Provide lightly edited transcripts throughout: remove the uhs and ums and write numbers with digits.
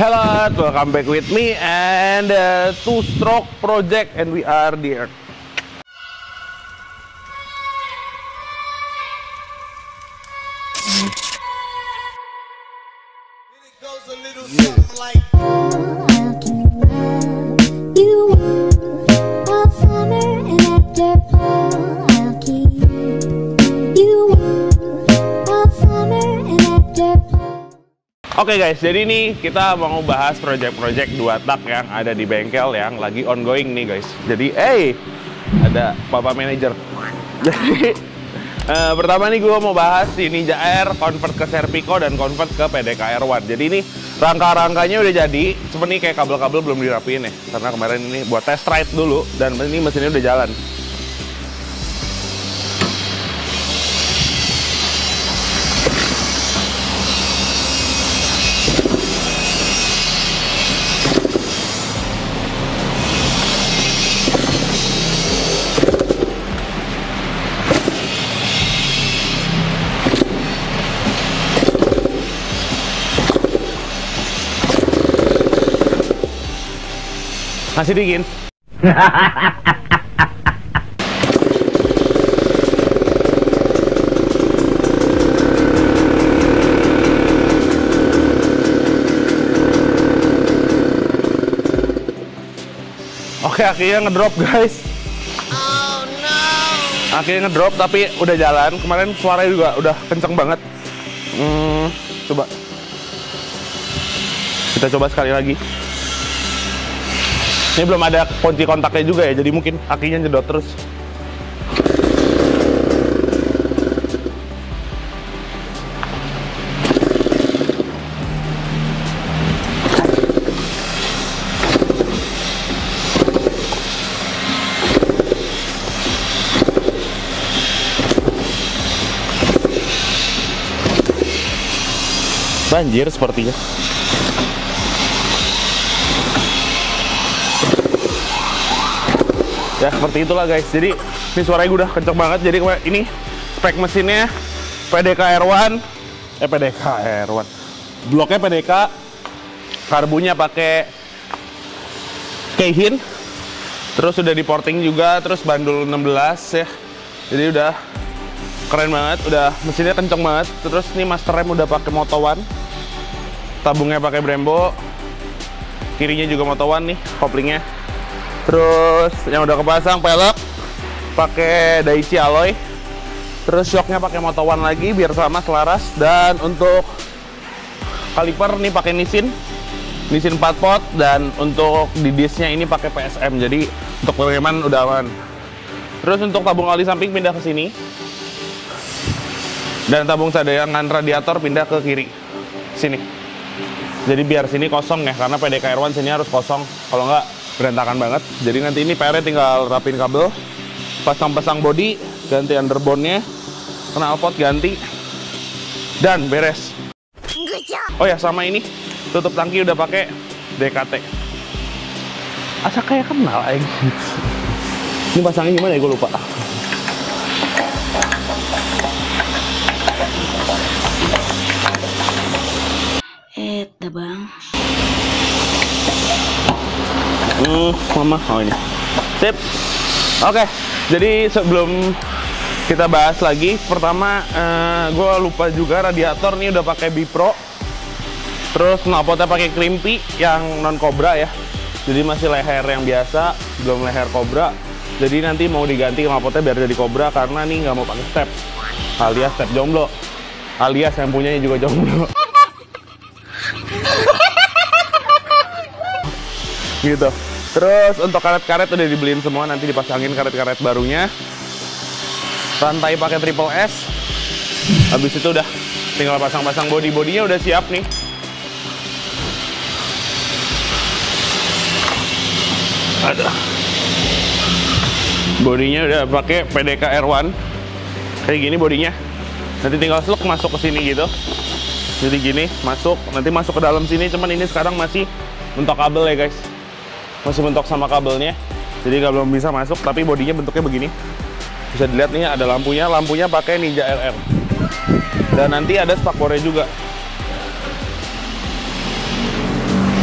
Hello, welcome back with me and two-stroke project, and we are there. Oke guys, jadi ini kita mau bahas project-project 2 tak yang ada di bengkel yang lagi ongoing nih guys. Jadi, ada Bapak Manager. Jadi, pertama nih gue mau bahas si Ninja Air convert ke Serpico dan convert ke PDK R1. Jadi ini rangka-rangkanya udah jadi, cuma nih kayak kabel-kabel belum dirapiin ya. Karena kemarin ini buat test ride dulu dan ini mesinnya udah jalan. Masih dingin. Oke, akhirnya ngedrop guys. Oh no. Akhirnya ngedrop tapi udah jalan. Kemarin suaranya juga udah kenceng banget. Coba. Kita coba sekali lagi. Ini belum ada kunci kontaknya juga ya, jadi mungkin akinya nyedot terus. Banjir sepertinya. Ya seperti itulah guys, jadi ini suaranya udah kenceng banget. Jadi ini spek mesinnya PDK R1, PDK R1, bloknya PDK, karbunya pakai Keihin, terus udah di porting juga, terus bandul 16 ya. Jadi udah keren banget, udah mesinnya kenceng banget. Terus ini master rem udah pakai Moto1, tabungnya pakai Brembo, kirinya juga Moto1 nih koplingnya. Terus yang udah kepasang pelek pakai Daichi alloy. Terus shocknya pakai Moto1 lagi biar sama selaras. Dan untuk kaliper nih pakai Nissin 4 pot. Dan untuk di disknya ini pakai PSM. Jadi untuk pengereman udah aman. Terus untuk tabung oli samping pindah ke sini. Dan tabung cadangan radiator pindah ke kiri sini. Jadi biar sini kosong ya, karena PDK R1 sini harus kosong. Kalau nggak berantakan banget. Jadi nanti ini PR-nya tinggal rapin kabel, pasang-pasang body, ganti underbone-nya, knalpot ganti, dan beres. Oh ya, sama ini tutup tangki udah pakai DKT. Asa kayak kenal aja. Ini pasangnya gimana ya, gue lupa. Bang. Mama, oh ini. Sip. Oke, jadi sebelum kita bahas lagi, pertama gue lupa juga radiator nih udah pakai Bipro. Terus knalpotnya pakai Climpy yang non Cobra ya. Jadi masih leher yang biasa, belum leher Cobra. Jadi nanti mau diganti knalpotnya biar jadi Cobra karena nih nggak mau pakai step, alias step jomblo, alias yang punyanya juga jomblo. Gitu. Terus untuk karet-karet udah dibeliin semua, nanti dipasangin karet-karet barunya. Rantai pakai triple S. Habis itu udah tinggal pasang-pasang bodinya udah siap nih. Ada. Bodinya udah pakai PDK R1. Kayak gini bodinya. Nanti tinggal slug masuk ke sini gitu. Jadi gini, masuk, nanti masuk ke dalam sini. Cuman ini sekarang masih mentok kabel ya guys. Masih mentok sama kabelnya, jadi belum bisa masuk. Tapi bodinya bentuknya begini, bisa dilihat nih ada lampunya pakai Ninja LR. Dan nanti ada spakbornya juga.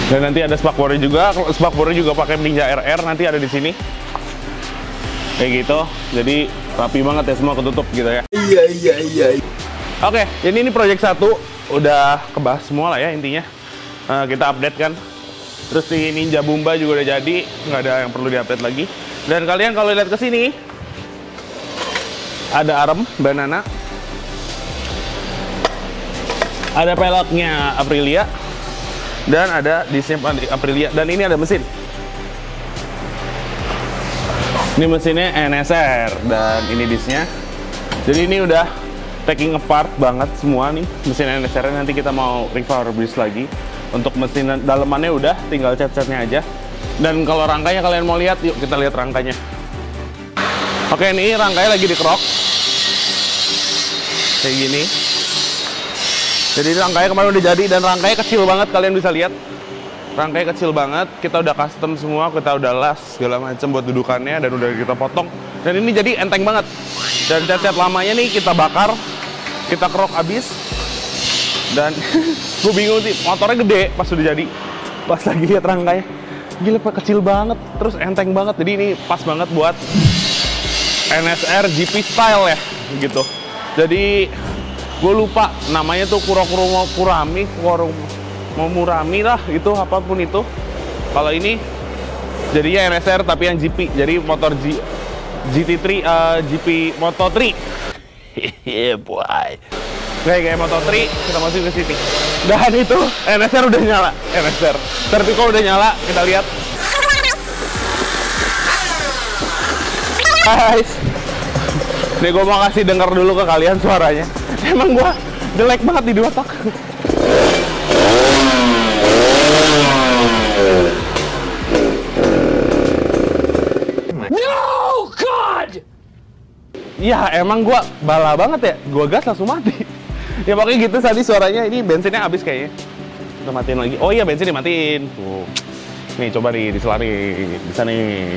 Dan nanti ada spakbornya juga. Spakbornya juga pakai Ninja RR, nanti ada di sini. Kayak gitu. Jadi rapi banget ya, semua ketutup gitu ya. Iya. Oke, jadi ini project 1 udah kebahas semua lah ya intinya. Kita update kan. Terus di Ninja Bumba juga udah jadi, nggak ada yang perlu diupdate lagi. Dan kalian kalau lihat ke sini ada arm banana. Ada peleknya Aprilia. Dan ada disnya Aprilia, dan ini ada mesin. Ini mesinnya NSR dan ini disnya. Jadi ini udah taking apart banget semua nih mesin NSR. Nanti kita mau refurbish lagi. Untuk mesin dalemannya udah, tinggal cat-catnya aja. Dan kalau rangkanya kalian mau lihat, yuk kita lihat rangkanya. Oke, ini rangkanya lagi dikerok kayak gini. Jadi rangkanya kemarin udah jadi, dan rangkanya kecil banget, kalian bisa lihat. Rangkanya kecil banget, kita udah custom semua, kita udah las segala macam buat dudukannya, dan udah kita potong. Dan ini jadi enteng banget. Dan cat-cat lamanya nih kita bakar, kita kerok abis. Dan gue bingung sih, motornya gede pas udah jadi. Pas lagi lihat rangkanya, gila pak, kecil banget, terus enteng banget. Jadi ini pas banget buat NSR GP style ya, gitu. Jadi gue lupa namanya tuh Murami lah, itu apapun itu. Kalau ini jadinya NSR tapi yang GP, jadi motor GT3 GP Moto3. Yeah boy. Kayak Moto3, kita masuk ke sini. Dan itu NSR udah nyala, NSR Serpico udah nyala, kita lihat. Guys, nih gue mau kasih denger dulu ke kalian suaranya. Emang gue jelek banget di dua tak. No God. Ya emang gue bala banget ya, gue gas langsung mati. Ya pokoknya gitu tadi suaranya. Ini bensinnya habis kayaknya. Kita matiin lagi. Oh iya, bensin dimatiin. Tuh. Nih coba nih diselari, bisa nih.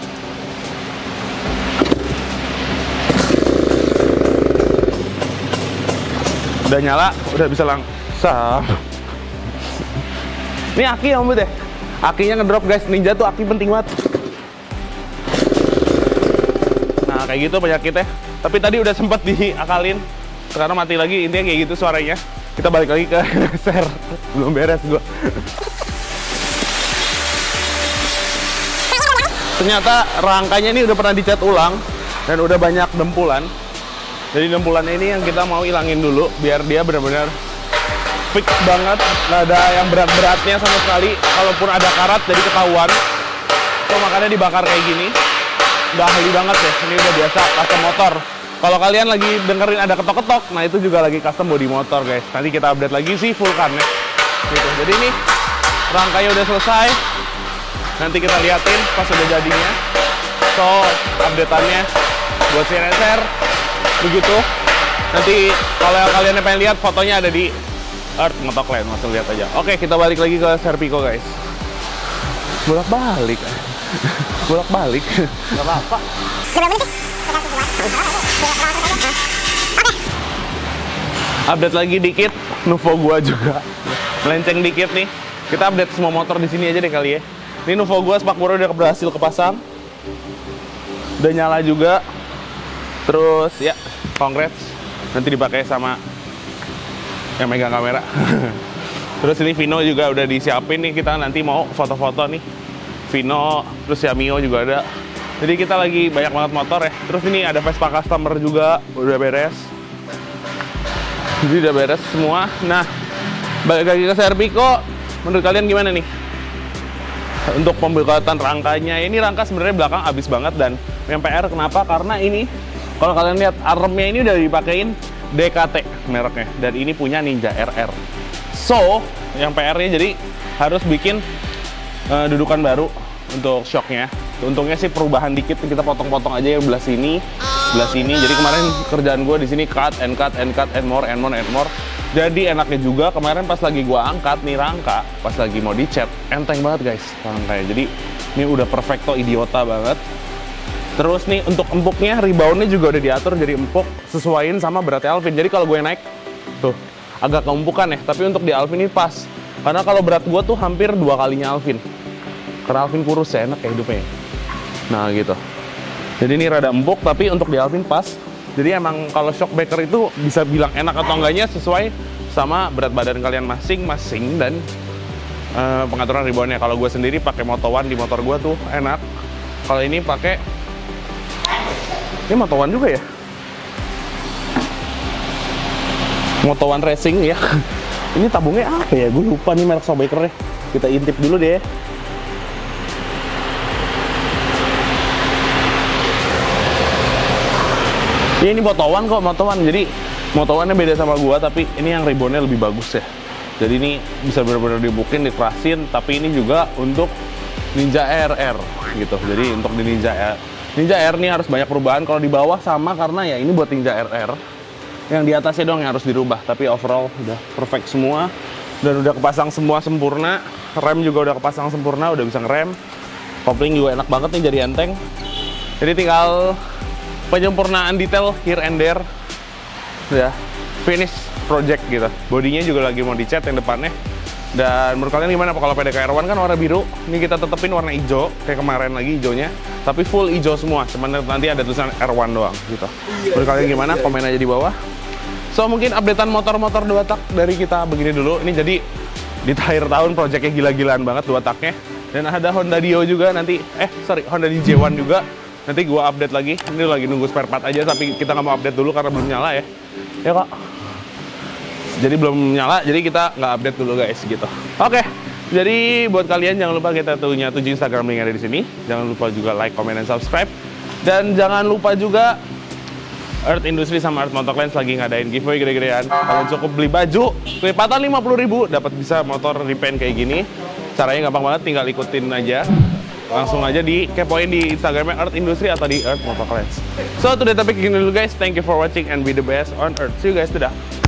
Udah nyala, udah bisa langsung. Ini aki ya Mbak deh. Akinya ngedrop guys. Ninja tuh aki penting banget. Nah kayak gitu penyakitnya. Tapi tadi udah sempet diakalin. Sekarang mati lagi, intinya kayak gitu suaranya. Kita balik lagi ke NSR. Belum beres gua. Ternyata rangkanya ini udah pernah dicat ulang dan udah banyak dempulan. Jadi dempulannya ini yang kita mau ilangin dulu biar dia benar-benar fix banget, nggak ada yang berat-beratnya sama sekali. Kalaupun ada karat jadi ketahuan. So makanya dibakar kayak gini. Udah ahli banget ya, ini udah biasa custom motor. Kalau kalian lagi dengerin ada ketok-ketok, nah itu juga lagi custom body motor guys. Nanti kita update lagi sih Vulcannya. Gitu. Jadi ini rangkanya udah selesai. Nanti kita liatin pas udah jadinya. So updateannya buat si NSR begitu. Nanti kalau kalian pengen lihat fotonya ada di Earth Motoclan, langsung lihat aja. Oke, kita balik lagi ke Serpico guys. Bolak-balik. Bolak-balik. Gak apa-apa. Update lagi dikit, Nuvo gua juga melenceng dikit nih. Kita update semua motor di sini aja deh kali ya. Ini Nuvo gua spakbor udah berhasil kepasang, udah nyala juga. Terus ya, congrats. Nanti dipakai sama yang megang kamera. Terus ini Vino juga udah disiapin nih, kita nanti mau foto-foto nih. Vino, terus ya Mio juga ada. Jadi kita lagi banyak banget motor ya. Terus ini ada Vespa customer juga, udah beres. Jadi udah beres semua. Nah, balik lagi ke Serpico. Menurut kalian gimana nih? Untuk pembuatan rangkanya, ini rangka sebenarnya belakang habis banget dan yang PR kenapa? Karena ini, kalau kalian lihat armnya ini udah dipakein DKT mereknya. Dan ini punya Ninja RR. So, yang PR-nya jadi harus bikin dudukan baru untuk shocknya. Untungnya sih perubahan dikit, kita potong-potong aja ya belah sini, belah sini. Jadi kemarin kerjaan gue di sini cut and cut and cut and more and more and more. Jadi enaknya juga kemarin pas lagi gue angkat nih rangka, pas lagi mau dicat, enteng banget guys rangkanya. Jadi ini udah perfecto idiota banget. Terus nih untuk empuknya, reboundnya juga udah diatur jadi empuk sesuaiin sama beratnya Alvin. Jadi kalau gue naik tuh agak keempukan ya, tapi untuk di Alvin ini pas. Karena kalau berat gue tuh hampir 2 kalinya Alvin. Karena Alvin kurus ya, enak ya hidupnya. Nah gitu. Jadi ini rada empuk, tapi untuk di Alvin pas. Jadi emang kalau Shockbreaker itu bisa bilang enak atau enggaknya sesuai sama berat badan kalian masing-masing dan pengaturan reboundnya. Kalau gue sendiri pakai Moto1 di motor gue tuh enak. Kalau ini pakai, ini Moto1 juga ya? Moto1 Racing ya. Ini tabungnya apa ya? Gue lupa nih merek Shockbreaker-nya. Kita intip dulu deh. Ini Moto1 kok, Moto1. Jadi Moto1-nya beda sama gua, tapi ini yang reboundnya lebih bagus ya. Jadi ini bisa benar-benar dibukin, dikerasin, tapi ini juga untuk Ninja RR gitu. Jadi untuk di Ninja R nih harus banyak perubahan. Kalau di bawah sama karena ya ini buat Ninja RR. Yang di atasnya dong yang harus dirubah, tapi overall udah perfect semua dan udah kepasang semua sempurna. Rem juga udah kepasang sempurna, udah bisa ngerem. Kopling juga enak banget nih, jadi enteng. Jadi tinggal penyempurnaan detail here and there. Ya, finish project gitu. Bodinya juga lagi mau dicat yang depannya. Dan menurut kalian gimana kalau PDK R1 kan warna biru, ini kita tetepin warna hijau kayak kemarin lagi hijaunya, tapi full hijau semua, cuman nanti ada tulisan R1 doang gitu. Menurut kalian gimana? Komen aja di bawah. So mungkin updatean motor-motor 2 tak dari kita begini dulu. Ini jadi di akhir tahun projectnya gila-gilaan banget 2 taknya. Dan ada Honda Dio juga nanti, Honda DJ1 juga. Nanti gua update lagi. Ini lagi nunggu spare part aja, tapi kita nggak mau update dulu karena belum nyala ya. Ya kok. Jadi belum nyala, jadi kita nggak update dulu guys gitu. Oke. Jadi buat kalian jangan lupa kita punya 7 Instagram link ada di sini. Jangan lupa juga like, comment, dan subscribe. Dan jangan lupa juga Earth Industry sama Earth Motoclans lagi ngadain giveaway gede-gedean. Kalian cukup beli baju, kelipatan 50.000 dapat bisa motor repaint kayak gini. Caranya gampang banget, tinggal ikutin aja. Langsung aja dikepoin di Instagramnya Earth Industry atau di Earth Motoclans. So today topik gini dulu guys. Thank you for watching and be the best on Earth. See you guys, dadah.